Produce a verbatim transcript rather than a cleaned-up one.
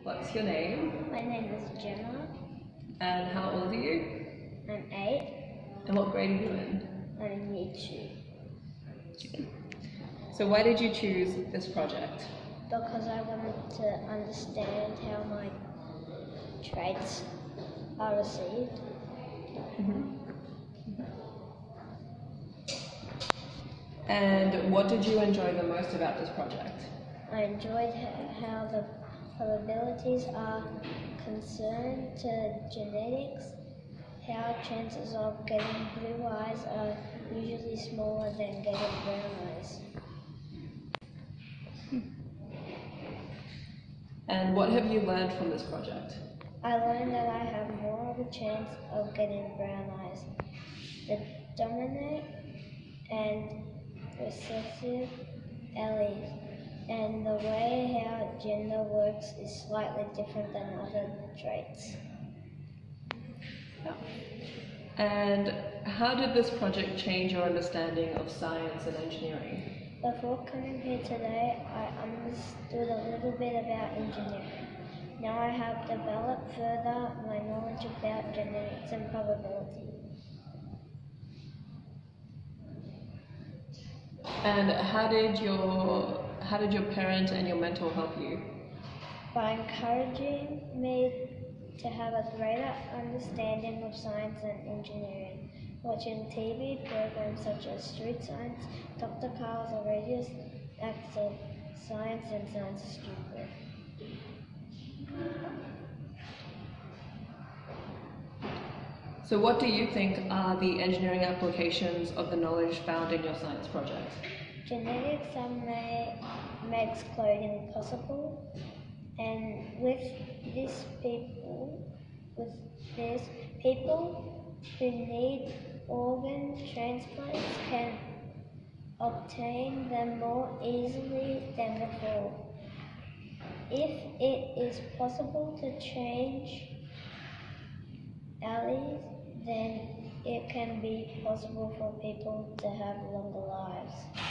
What's your name? My name is Gemma. And how old are you? I'm eight. And what grade are you in? I'm in year two. So why did you choose this project? Because I wanted to understand how my traits are received. Mm-hmm. And what did you enjoy the most about this project? I enjoyed how the probabilities are concerned to genetics, how chances of getting blue eyes are usually smaller than getting brown eyes. And what have you learned from this project? I learned that I have more of a chance of getting brown eyes. The dominant and recessive alleles, and the way how gender works is slightly different than other traits. Yeah. And how did this project change your understanding of science and engineering? Before coming here today, I understood a little bit about engineering. Now I have developed further my knowledge about genetics and probability. And how did your how did your parents and your mentor help you? By encouraging me to have a greater understanding of science and engineering, watching T V programs such as Street Science, Doctor Carl's outrageous acts of science, and Science is Stupid. So what do you think are the engineering applications of the knowledge found in your science project? Genetics are made, makes clothing possible, and with this people, with this people who need organ transplants can obtain them more easily than before. If it is possible to change alleles, then it can be possible for people to have longer lives.